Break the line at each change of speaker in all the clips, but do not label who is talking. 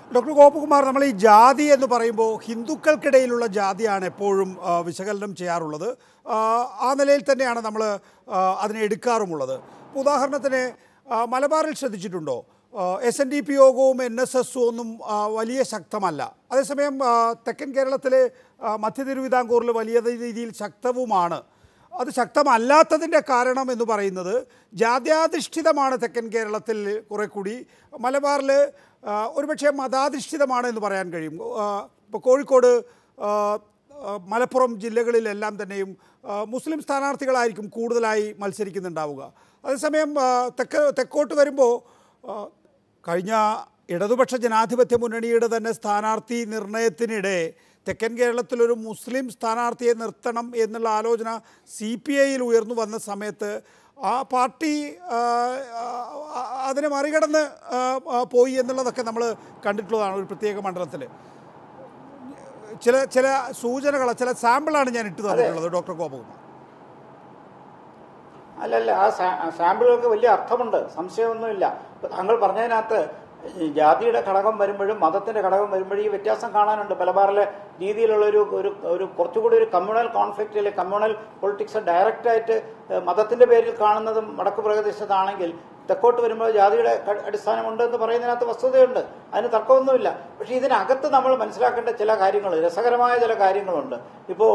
Doctor Gopakumar, നമ്മൾ ഈ ജാതി എന്ന് പറയുമ്പോൾ ഹിന്ദുക്കൾക്കിടയിലുള്ള ജാതിയാണ് എപ്പോഴും വിശകലനം ചെയ്യാറുള്ളത്. ആ നിലയിൽ തന്നെയാണ് നമ്മൾ അതിനെ എടുക്കാറുമുള്ളത്. ഉദാഹരണത്തിന് മലബാറിൽ ശ്രദ്ധിച്ചിട്ടുണ്ടോ, SNDP യോഗവും NSSും ഒന്നും വലിയ ശക്തമല്ല. അതേസമയം തെക്കൻ കേരളത്തിൽ മധ്യ തിരുവിതാംകൂറിൽ വലിയ രീതിയിൽ ശക്തവുമാണ്. അത് ശക്തമല്ലാത്തതിൻ്റെ കാരണം എന്ന് പറയുന്നത് ജാത്യാധിഷ്ഠിതമാണ് തെക്കൻ കേരളത്തിൽ കുറെ കൂടി. മലബാറിൽ ഒരുപക്ഷെ മതാധിഷ്ഠിതമാണ് എന്ന് പറയാൻ കഴിയും. ഇപ്പോൾ കോഴിക്കോട്, മലപ്പുറം ജില്ലകളിലെല്ലാം തന്നെയും മുസ്ലിം സ്ഥാനാർത്ഥികളായിരിക്കും കൂടുതലായി മത്സരിക്കുന്നുണ്ടാവുക. അതേസമയം തെക്കോട്ട് വരുമ്പോൾ കഴിഞ്ഞ ഇടതുപക്ഷ ജനാധിപത്യ മുന്നണിയുടെ തന്നെ സ്ഥാനാർത്ഥി നിർണയത്തിനിടെ തെക്കൻ കേരളത്തിലൊരു മുസ്ലിം സ്ഥാനാർത്ഥിയെ നിർത്തണം എന്നുള്ള ആലോചന CPIയിൽ ഉയർന്നു വന്ന സമയത്ത് ആ പാർട്ടി അതിനെ മറികടന്ന് പോയി എന്നുള്ളതൊക്കെ നമ്മൾ കണ്ടിട്ടുള്ളതാണ്. ഒരു പ്രത്യേക മണ്ഡലത്തിൽ ചില സൂചനകൾ, ചില സാമ്പിളാണ് ഞാൻ ഇട്ട് തന്നിട്ടുള്ളത് ഡോക്ടർ ഗോപകുമാർ.
അല്ലല്ല, ആ സാമ്പിളുകൾക്ക് വലിയ അർത്ഥമുണ്ട്, സംശയമൊന്നുമില്ല. താങ്കൾ പറഞ്ഞതിനകത്ത് ജാതിയുടെ ഘടകം വരുമ്പോഴും മതത്തിന്റെ ഘടകം വരുമ്പോഴും ഈ വ്യത്യാസം കാണാനുണ്ട്. മലബാറിലെ രീതിയിലുള്ള ഒരു കുറച്ചുകൂടി ഒരു കമ്മ്യൂണൽ കോൺഫ്ലിക്റ്റ് അല്ലെങ്കിൽ കമ്മ്യൂണൽ പൊളിറ്റിക്സ് ഡയറക്റ്റായിട്ട് മതത്തിന്റെ പേരിൽ കാണുന്നതും വടക്ക് പ്രദേശത്താണെങ്കിൽ തെക്കോട്ട് വരുമ്പോൾ ജാതിയുടെ അടിസ്ഥാനമുണ്ട് എന്ന് പറയുന്നതിനകത്ത് വസ്തുതയുണ്ട്, അതിന് തർക്കമൊന്നുമില്ല. പക്ഷെ ഇതിനകത്ത് നമ്മൾ മനസ്സിലാക്കേണ്ട ചില കാര്യങ്ങൾ, രസകരമായ ചില കാര്യങ്ങളുണ്ട്. ഇപ്പോൾ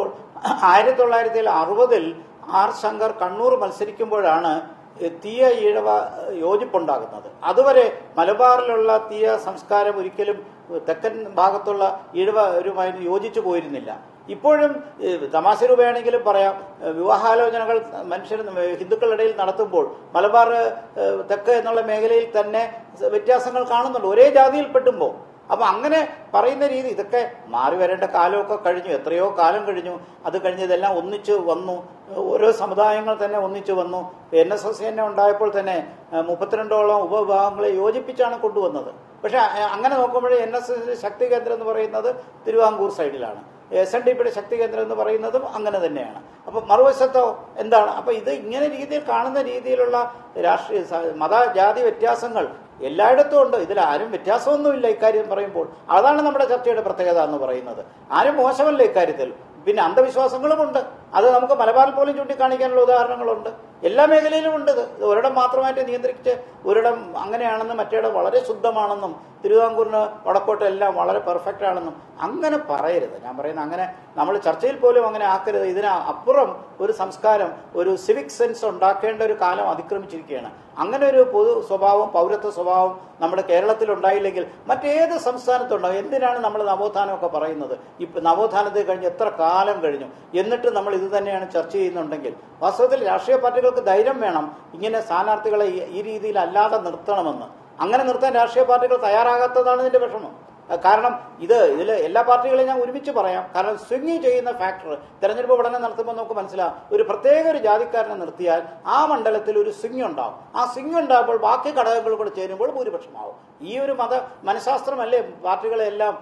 1960 R. ശങ്കർ കണ്ണൂർ മത്സരിക്കുമ്പോഴാണ് തീയ ഈഴവ യോജിപ്പുണ്ടാകുന്നത്. അതുവരെ മലബാറിലുള്ള തീയ സംസ്കാരം ഒരിക്കലും തെക്കൻ ഭാഗത്തുള്ള ഈഴവരുമായി യോജിച്ചു പോയിരുന്നില്ല. ഇപ്പോഴും തമാശ രൂപയാണെങ്കിലും പറയാം, വിവാഹാലോചനകൾ ഹിന്ദുക്കളുടെ ഇടയിൽ നടത്തുമ്പോൾ മലബാർ തെക്ക് എന്നുള്ള മേഖലയിൽ തന്നെ വ്യത്യാസങ്ങൾ കാണുന്നുണ്ട്, ഒരേ ജാതിയിൽ പെട്ടുമ്പോൾ. അപ്പം അങ്ങനെ പറയുന്ന രീതി, ഇതൊക്കെ മാറി വരേണ്ട കാലമൊക്കെ കഴിഞ്ഞു, എത്രയോ കാലം കഴിഞ്ഞു. അത് കഴിഞ്ഞതെല്ലാം ഒന്നിച്ചു വന്നു, ഓരോ സമുദായങ്ങൾ തന്നെ ഒന്നിച്ചു വന്നു. NSS തന്നെ ഉണ്ടായപ്പോൾ തന്നെ 32ഓളം ഉപവിഭാഗങ്ങളെ യോജിപ്പിച്ചാണ് കൊണ്ടുവന്നത്. പക്ഷെ അങ്ങനെ നോക്കുമ്പോഴേ NSS ശക്തി കേന്ദ്രം എന്ന് പറയുന്നത് തിരുവിതാംകൂർ സൈഡിലാണ്, SNDPയുടെ ശക്തി കേന്ദ്രം എന്ന് പറയുന്നതും അങ്ങനെ തന്നെയാണ്. അപ്പൊ മറുവശത്തോ എന്താണ്? അപ്പൊ ഇത് ഇങ്ങനെ രീതിയിൽ കാണുന്ന രീതിയിലുള്ള രാഷ്ട്രീയ മത ജാതി വ്യത്യാസങ്ങൾ എല്ലായിടത്തും ഉണ്ട്. ഇതിൽ ആരും വ്യത്യാസമൊന്നുമില്ല ഇക്കാര്യം പറയുമ്പോൾ. അതാണ് നമ്മുടെ ചർച്ചയുടെ പ്രത്യേകത എന്ന് പറയുന്നത്. ആരും മോശമല്ല ഇക്കാര്യത്തിൽ. പിന്നെ അന്ധവിശ്വാസങ്ങളുമുണ്ട്, അത് നമുക്ക് മലബാറിൽ പോലും ചൂണ്ടിക്കാണിക്കാനുള്ള ഉദാഹരണങ്ങളുണ്ട്. എല്ലാ മേഖലയിലും ഉണ്ട്. ഇത് ഒരിടം മാത്രമായിട്ട് നിയന്ത്രിച്ച് ഒരിടം അങ്ങനെയാണെന്നും മറ്റേടം വളരെ ശുദ്ധമാണെന്നും തിരുവിതാംകൂറിന് വടക്കോട്ട് എല്ലാം വളരെ പെർഫെക്റ്റ് ആണെന്നും അങ്ങനെ പറയരുത്. ഞാൻ പറയുന്നത് അങ്ങനെ നമ്മൾ ചർച്ചയിൽ പോലും അങ്ങനെ ആക്കരുത്. ഇതിന് അപ്പുറം ഒരു സംസ്കാരം, ഒരു സിവിക് സെൻസ് ഉണ്ടാക്കേണ്ട ഒരു കാലം അതിക്രമിച്ചിരിക്കുകയാണ്. അങ്ങനെ ഒരു പൊതു സ്വഭാവം, പൗരത്വ സ്വഭാവം നമ്മുടെ കേരളത്തിൽ ഉണ്ടായില്ലെങ്കിൽ മറ്റേത് സംസ്ഥാനത്തുണ്ടാകും. എന്തിനാണ് നമ്മൾ നവോത്ഥാനമൊക്കെ പറയുന്നത്? ഇപ്പം നവോത്ഥാനത്തെ കഴിഞ്ഞ് എത്ര കാലം കഴിഞ്ഞു, എന്നിട്ട് നമ്മൾ ഇത് തന്നെയാണ് ചർച്ച ചെയ്യുന്നുണ്ടെങ്കിൽ വാസ്തവത്തിൽ രാഷ്ട്രീയ പാർട്ടികൾക്ക് ധൈര്യം വേണം ഇങ്ങനെ സ്ഥാനാർത്ഥികളെ ഈ രീതിയിൽ അല്ലാതെ നിർത്തണമെന്ന്. അങ്ങനെ നിർത്താൻ രാഷ്ട്രീയ പാർട്ടികൾ തയ്യാറാകാത്തതാണ് ഇതിന്റെ വിഷമം. കാരണം ഇതിൽ എല്ലാ പാർട്ടികളെയും ഞാൻ ഒരുമിച്ച് പറയാം. കാരണം സ്വിംഗ് ചെയ്യുന്ന ഫാക്ടർ തെരഞ്ഞെടുപ്പ് പഠനം നടത്തുമ്പോൾ നമുക്ക് മനസ്സിലാവും. ഒരു പ്രത്യേക ഒരു ജാതിക്കാരനെ നിർത്തിയാൽ ആ മണ്ഡലത്തിൽ ഒരു സ്വിംഗ് ഉണ്ടാവും. ആ സ്വിംഗ് ഉണ്ടാകുമ്പോൾ ബാക്കി ഘടകങ്ങൾ കൂടെ ചേരുമ്പോൾ ഭൂരിപക്ഷമാവും. ഈ ഒരു മനഃശാസ്ത്രമല്ലേ പാർട്ടികളെ എല്ലാം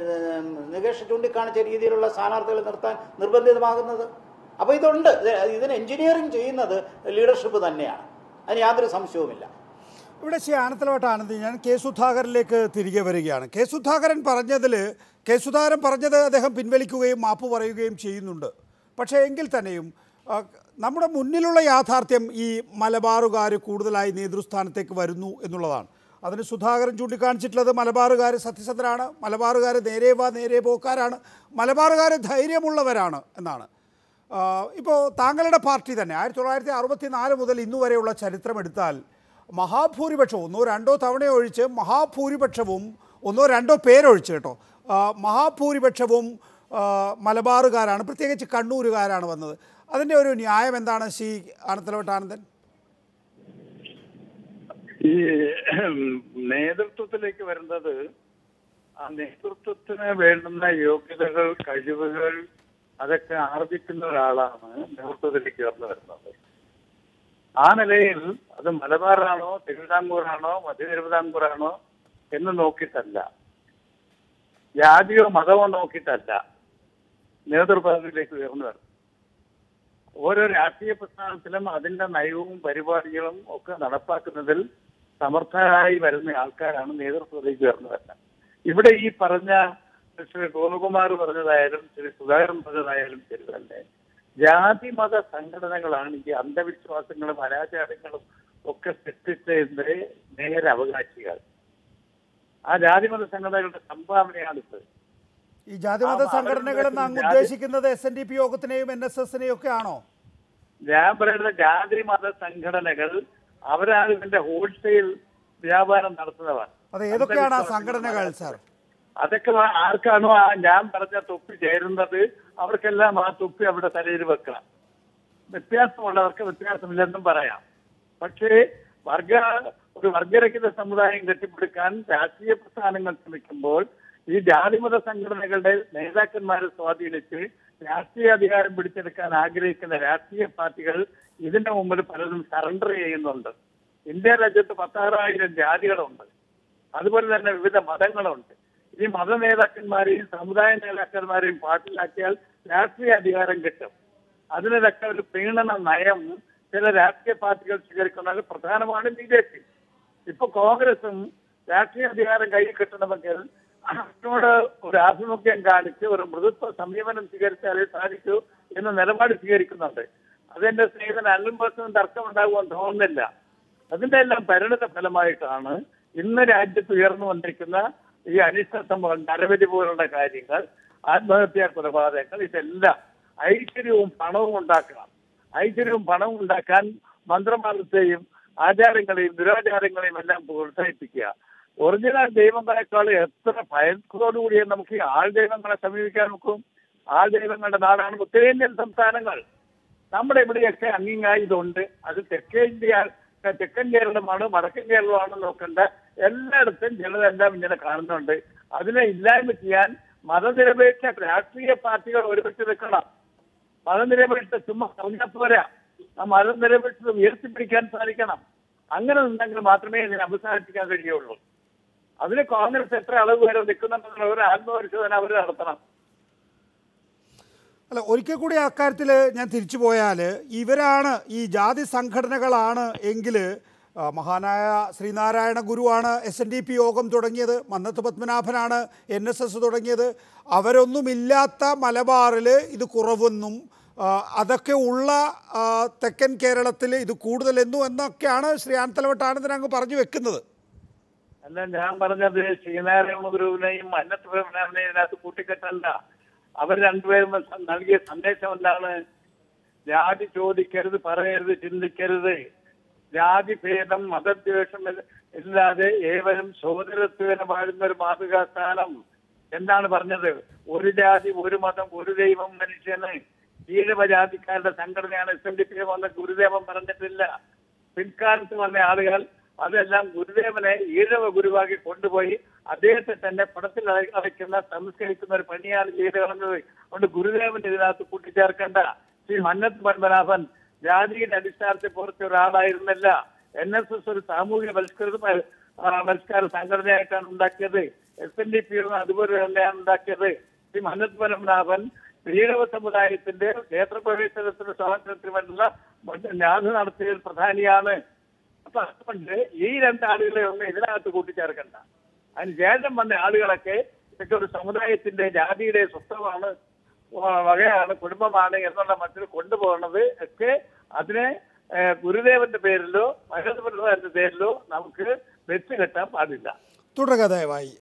നികേഷ് ചൂണ്ടിക്കാണിച്ച രീതിയിലുള്ള സ്ഥാനാർത്ഥികളെ നിർത്താൻ നിർബന്ധിതമാകുന്നത്. അപ്പൊ ഇതുണ്ട്. ഇതിന് എഞ്ചിനീയറിംഗ് ചെയ്യുന്നത് ലീഡർഷിപ്പ് തന്നെയാണ്, അതിന് യാതൊരു സംശയവുമില്ല.
ഇവിടെ ആനത്തലവട്ട ആനന്ദി, ഞാൻ കെ സുധാകരനിലേക്ക് തിരികെ വരികയാണ്. കെ സുധാകരൻ പറഞ്ഞത് അദ്ദേഹം പിൻവലിക്കുകയും മാപ്പ് പറയുകയും ചെയ്യുന്നുണ്ട്. പക്ഷേ എങ്കിൽ തന്നെയും നമ്മുടെ മുന്നിലുള്ള യാഥാർത്ഥ്യം ഈ മലബാറുകാർ കൂടുതലായി നേതൃസ്ഥാനത്തേക്ക് വരുന്നു എന്നുള്ളതാണ്. അതിന് സുധാകരൻ ചൂണ്ടിക്കാണിച്ചിട്ടുള്ളത് മലബാറുകാർ സത്യസന്ധരാണ്, മലബാറുകാർ നേരെ പോക്കാരാണ്, മലബാറുകാർ ധൈര്യമുള്ളവരാണ് എന്നാണ്. ഇപ്പോൾ താങ്കളുടെ പാർട്ടി തന്നെ 1964 മുതൽ ഇന്നുവരെയുള്ള ചരിത്രം എടുത്താൽ മഹാഭൂരിപക്ഷവും, ഒന്നോ രണ്ടോ തവണ ഒഴിച്ച് മഹാഭൂരിപക്ഷവും, ഒന്നോ രണ്ടോ പേരൊഴിച്ച് കേട്ടോ, മഹാഭൂരിപക്ഷവും മലബാറുകാരാണ്, പ്രത്യേകിച്ച് കണ്ണൂരുകാരാണ് വന്നത്. അതിൻ്റെ ഒരു ന്യായം എന്താണ് ശ്രീ ആനത്തലവട്ട ആനന്ദൻ?
ഈ നേതൃത്വത്തിലേക്ക് വരുന്നത്, ആ നേതൃത്വത്തിന് വേണ്ടുന്ന യോഗ്യതകൾ, കഴിവുകൾ അതൊക്കെ ആർജിക്കുന്ന ഒരാളാണ് നേതൃത്വത്തിലേക്ക് കടന്നു വരുന്നത്. ആ നിലയിൽ അത് മലബാറാണോ തിരുവിതാംകൂറാണോ മധ്യ തിരുവിതാംകൂറാണോ എന്ന് നോക്കിയിട്ടല്ല, ജാതിയോ മതമോ നോക്കിയിട്ടല്ല നേതൃത്വത്തിലേക്ക് ഉയർന്നു വരുന്നത്. ഓരോ രാഷ്ട്രീയ പ്രസ്ഥാനത്തിലും അതിന്റെ നയവും പരിപാടികളും ഒക്കെ നടപ്പാക്കുന്നതിൽ സമർത്ഥരായി വരുന്ന ആൾക്കാരാണ് നേതൃത്വത്തിലേക്ക് ഉയർന്നു വരുന്നത്. ഇവിടെ ഈ പറഞ്ഞ ശ്രീ ഗോപകുമാർ പറഞ്ഞതായാലും ശ്രീ സുധാകരൻ പറഞ്ഞതായാലും ശരി തന്നെ, ജാതി മത സംഘടനകളാണ് ഈ അന്ധവിശ്വാസങ്ങളും അനാചാരങ്ങളും ഒക്കെ സൃഷ്ടിച്ചതിന്റെ നേരെ അവകാശികൾ. ആ ജാതിമത സംഘടനകളുടെ സംഭാവനയാണിത്.
ഈ ജാതിമത സംഘടനകളെന്ന് അങ്ങ് ഉദ്ദേശിക്കുന്നത് SNDP യോഗത്തിനെയും NSSനെയും ഒക്കെ ആണോ?
ഞാൻ പറയുന്ന ജാതിമത സംഘടനകൾ അവരാണ് ഇതിന്റെ ഹോൾസെയിൽ വ്യാപാരം നടത്തുന്നവർ.
അത് ഏതൊക്കെയാണ് ആ സംഘടനകൾ സാർ?
അതൊക്കെ ആർക്കാണോ ഞാൻ പറഞ്ഞ തൊപ്പി ചേരുന്നത് അവർക്കെല്ലാം ആ തൊപ്പി അവിടെ തലയിൽ വെക്കണം. വ്യത്യാസമുള്ളവർക്ക് വ്യത്യാസമില്ലെന്നും പറയാം. പക്ഷേ ഒരു വർഗരഹിത സമുദായം കെട്ടിപ്പടുക്കാൻ രാഷ്ട്രീയ പ്രസ്ഥാനങ്ങൾ ശ്രമിക്കുമ്പോൾ ഈ ജാതിമത സംഘടനകളുടെ നേതാക്കന്മാരെ സ്വാധീനിച്ച് രാഷ്ട്രീയ അധികാരം പിടിച്ചെടുക്കാൻ ആഗ്രഹിക്കുന്ന രാഷ്ട്രീയ പാർട്ടികൾ ഇതിന്റെ മുമ്പിൽ പലതും സറണ്ടർ ചെയ്യുന്നുണ്ട്. ഇന്ത്യ രാജ്യത്ത് 16,000 ജാതികളുണ്ട്. അതുപോലെ തന്നെ വിവിധ മതങ്ങളുണ്ട്. ഈ മത നേതാക്കന്മാരെയും സമുദായ നേതാക്കന്മാരെയും പാർട്ടിയിലാക്കിയാൽ രാഷ്ട്രീയ അധികാരം കിട്ടും. അതിനൊക്കെ ഒരു പ്രീണന നയം ചില രാഷ്ട്രീയ പാർട്ടികൾ സ്വീകരിക്കുന്നത് പ്രധാനമാണ് BJP. ഇപ്പൊ കോൺഗ്രസും രാഷ്ട്രീയ അധികാരം കയ്യിൽ കിട്ടണമെങ്കിൽ അതിനോട് ഒരു ആഭിമുഖ്യം കാണിച്ച് ഒരു മൃദുത്വ സമീപനം സ്വീകരിച്ചാലേ സാധിക്കൂ എന്ന നിലപാട് സ്വീകരിക്കുന്നുണ്ട്. അതെന്റെ സ്നേഹിതൻ അല്ലും തർക്കമുണ്ടാകുമെന്ന് തോന്നുന്നില്ല. അതിന്റെ എല്ലാം പരിണിത ഫലമായിട്ടാണ് ഇന്ന് രാജ്യത്ത് ഉയർന്നു വന്നിരിക്കുന്ന ഈ അനിഷ്ട സംഭവം, നരബലി പോലുള്ള കാര്യങ്ങൾ, ആത്മഹത്യാ കൊലപാതകങ്ങൾ, ഇതെല്ലാം ഐശ്വര്യവും പണവും ഉണ്ടാക്കണം. ഐശ്വര്യവും പണവും ഉണ്ടാക്കാൻ മന്ത്രമാർഗത്തെയും ആചാരങ്ങളെയും ദുരാചാരങ്ങളെയും എല്ലാം പ്രോത്സാഹിപ്പിക്കുക. ഒറിജിനൽ ദൈവങ്ങളെക്കാൾ എത്ര ഭയത്തോടുകൂടി നമുക്ക് ഈ ആൾ ദൈവങ്ങളെ സമീപിക്കാൻ നോക്കും. ആൾ ദൈവങ്ങളുടെ നാടാണ് ഉത്തരേന്ത്യൻ സംസ്ഥാനങ്ങൾ. നമ്മുടെ ഇവിടെയൊക്കെ അംഗീകാരമുണ്ട്. അത് തെക്കൻ കേരളമാണ് വടക്കൻ കേരളമാണ് നോക്കേണ്ട. എല്ലായിടത്തും ചിലതെല്ലാം ഇങ്ങനെ കാണുന്നുണ്ട്. അതിനെ ഇല്ലായ്മ ചെയ്യാൻ മതനിരപേക്ഷ രാഷ്ട്രീയ പാർട്ടികൾ ഒരുമിച്ച് നിൽക്കണം. മതനിരപേക്ഷ ചുമ്മാ പറഞ്ഞാൽ പോരാ, ആ മതനിരപേക്ഷത ഉയർത്തിപ്പിടിക്കാൻ സാധിക്കണം. അങ്ങനെ ഉണ്ടെങ്കിൽ മാത്രമേ ഇതിനെ അവസാനിപ്പിക്കാൻ കഴിയുള്ളൂ. അതിന് കോൺഗ്രസ് എത്ര അളവ് വരെ നിൽക്കുന്നുണ്ടെന്നുള്ള ഒരു ആത്മപരിശോധന അവർ നടത്തണം.
അല്ല, ഒരിക്കൽ കൂടി അക്കാര്യത്തിൽ ഞാൻ തിരിച്ചു പോയാൽ ഇവരാണ് ഈ ജാതി സംഘടനകളാണ് എങ്കിൽ മഹാനായ ശ്രീനാരായണ ഗുരുവാണ് SNDP യോഗം തുടങ്ങിയത്, മന്നത്ത് പത്മനാഭനാണ് NSS തുടങ്ങിയത്. അവരൊന്നുമില്ലാത്ത മലബാറിൽ ഇത് കുറവെന്നും അതൊക്കെ ഉള്ള തെക്കൻ കേരളത്തിൽ ഇത് കൂടുതലെന്നും എന്നൊക്കെയാണ് ശ്രീ ആനത്തലവട്ട ആനന്ദൻ അങ്ങ് പറഞ്ഞു വെക്കുന്നത്.
അല്ല, ഞാൻ പറഞ്ഞത് ശ്രീനാരായണ ഗുരുവിനെയും മന്നത്ത് പത്മനാഭനെയും ഇതിനകത്ത് കൂട്ടിക്കെട്ടല്ല. അവർ രണ്ടുപേരും നൽകിയ സന്ദേശം എന്താണ്? ജാതി ചോദിക്കരുത്, പറയരുത്, ചിന്തിക്കരുത്. ജാതി ഭേദം മതദ്വേഷം ഇല്ലാതെ ഏവരും സോദരത്വേന വാഴുന്ന ഒരു മാതൃകാ സ്ഥാനം. എന്താണ് പറഞ്ഞത്? ഒരു ജാതി, ഒരു മതം, ഒരു ദൈവം, മനുഷ്യന്. ഈഴവജാതിക്കാരുടെ സംഘടനയാണ് SNDP വന്ന ഗുരുദേവൻ പറഞ്ഞിട്ടില്ല. പിൽക്കാലത്ത് വന്ന ആളുകൾ അതെല്ലാം ഗുരുദേവനെ ഈഴവ ഗുരുവാക്കി കൊണ്ടുപോയി അദ്ദേഹത്തെ തന്നെ പടത്തിൽ അടയ്ക്കുന്ന സംസ്കരിക്കുന്ന ഒരു പണിയാണ് ചെയ്ത് കളഞ്ഞത്. അതുകൊണ്ട് ഗുരുദേവൻ ഇതിനകത്ത് കൂട്ടിച്ചേർക്കേണ്ട. ശ്രീ മന്നത്ത് പത്മനാഭൻ ജാതിയുടെ അടിസ്ഥാനത്തിൽ പുറത്ത ഒരാളായിരുന്നില്ല. NSS ഒരു സാമൂഹിക പരിഷ്കാര സംഘടനയായിട്ടാണ് ഉണ്ടാക്കിയത്. SNDP അതുപോലെ തന്നെയാണ് ഉണ്ടാക്കിയത്. ശ്രീ മന്നത്ത് പത്മനാഭൻ ഈഴവ സമുദായത്തിന്റെ ക്ഷേത്രപ്രവേശനത്തിന് സ്വാതന്ത്ര്യത്തിന് വേണ്ടിയുള്ള ന്യായം നടത്തിയ പ്രധാനിയാണ്. അപ്പൊ അതുകൊണ്ട് ഈ രണ്ടാളുകളെ ഒന്നും ഇതിനകത്ത് കൂട്ടിച്ചേർക്കണ്ട. അതിന് ശേഷം വന്ന ആളുകളൊക്കെ ഇതൊക്കെ ഒരു സമുദായത്തിന്റെ ജാതിയുടെ സ്വത്വമാണ്, വകയാണ്, കുടുംബമാണ് എന്നുള്ള മട്ടിൽ കൊണ്ടുപോകുന്നത് ഒക്കെ അതിനെ ഗുരുദേവന്റെ പേരിലോ മഹേന്ദ്രന്റെ പേരിലോ നമുക്ക് വെച്ച് കെട്ടാൻ പാടില്ല.
തുടരുക ദയവായി.